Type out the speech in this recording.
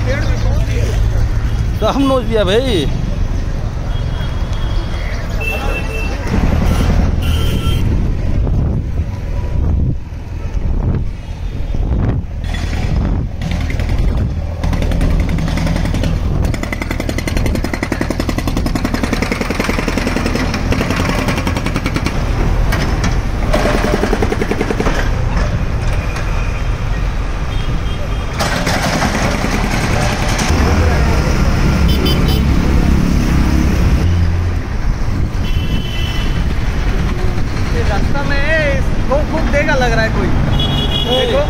तो हम नोच दिया भाई। रास्ता में खूब देगा लग रहा है कोई। देखो